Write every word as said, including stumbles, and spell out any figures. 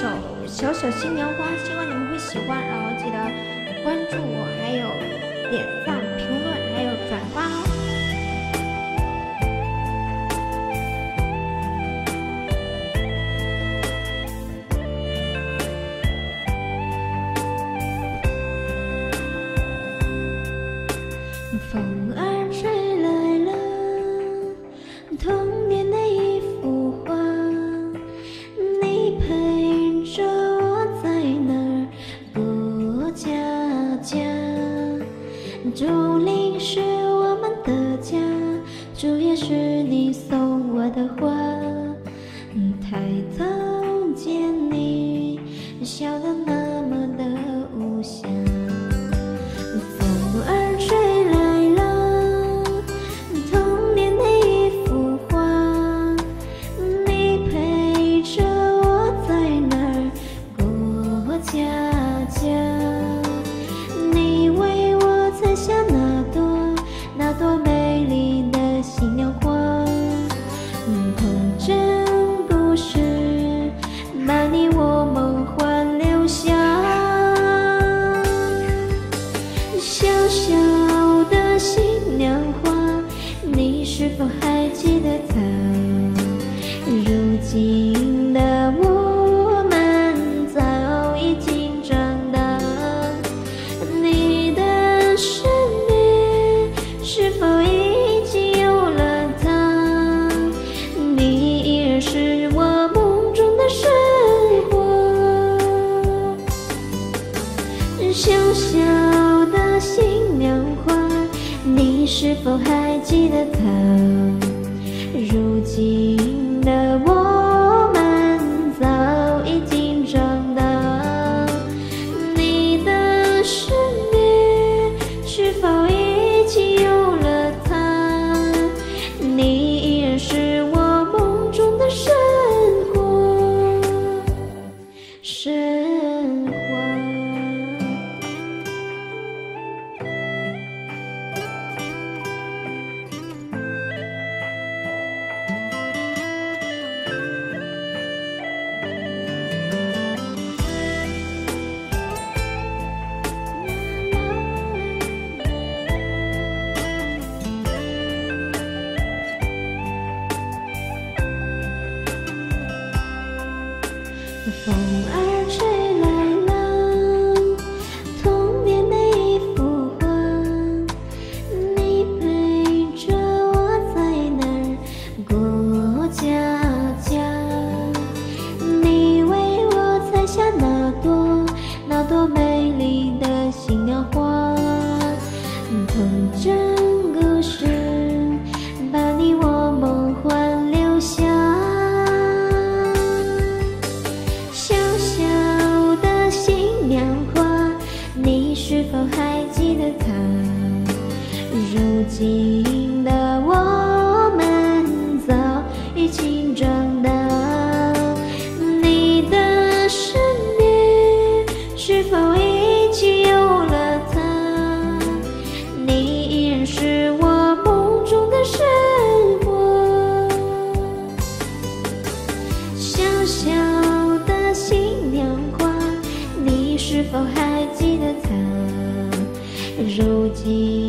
首《小小新娘花》，希望你们会喜欢，然后记得关注我，还有点赞、评论，还有转发哦。风儿吹来了童年的一幅画，你陪着我在那儿过家家。竹林是我们的家，树叶是你送我的花。抬头见你笑得那么的无暇。风儿吹来了童年的一幅画，你陪着我在那儿过家家。你为我采下那朵那朵美丽的新娘花，童真故事把你我梦幻留下。小小的新娘花，你是否还记得她？如今的我们早已经长大，你的身边是否已经有了她？你依然是我梦中的生活。小小的新娘花，你是否还记得她？如今的我们早已经长大，你的身边是否已经有了她？你依然是我梦中的神话，神话。风儿吹来了童年的一幅画，你陪着我在那儿过家家。你为我采下那朵那朵美丽的新娘花，童真故事把你我梦幻留下。你是否还记得她？如今的我们早已经长大，你的身边是否已经有了她？你依然是我梦中的生活。小小的新娘花，你是否还记得她？如今